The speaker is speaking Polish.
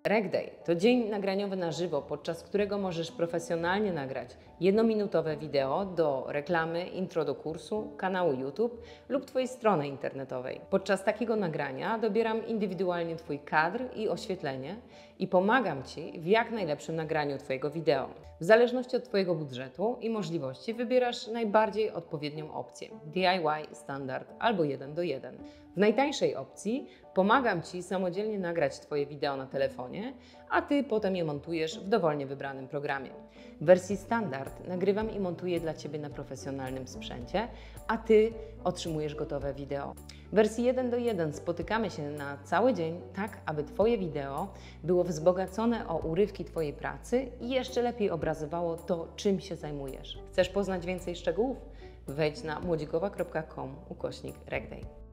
Regday to dzień nagraniowy na żywo, podczas którego możesz profesjonalnie nagrać jednominutowe wideo do reklamy, intro do kursu, kanału YouTube lub Twojej strony internetowej. Podczas takiego nagrania dobieram indywidualnie Twój kadr i oświetlenie i pomagam Ci w jak najlepszym nagraniu Twojego wideo. W zależności od Twojego budżetu i możliwości wybierasz najbardziej odpowiednią opcję DIY, standard albo 1:1. W najtańszej opcji pomagam Ci samodzielnie nagrać Twoje wideo na telefonie, a Ty potem je montujesz w dowolnie wybranym programie. W wersji standard nagrywam i montuję dla Ciebie na profesjonalnym sprzęcie, a Ty otrzymujesz gotowe wideo. W wersji 1:1 spotykamy się na cały dzień, tak aby Twoje wideo było wzbogacone o urywki Twojej pracy i jeszcze lepiej obrazowało to, czym się zajmujesz. Chcesz poznać więcej szczegółów? Wejdź na młodzikowa.com/regday.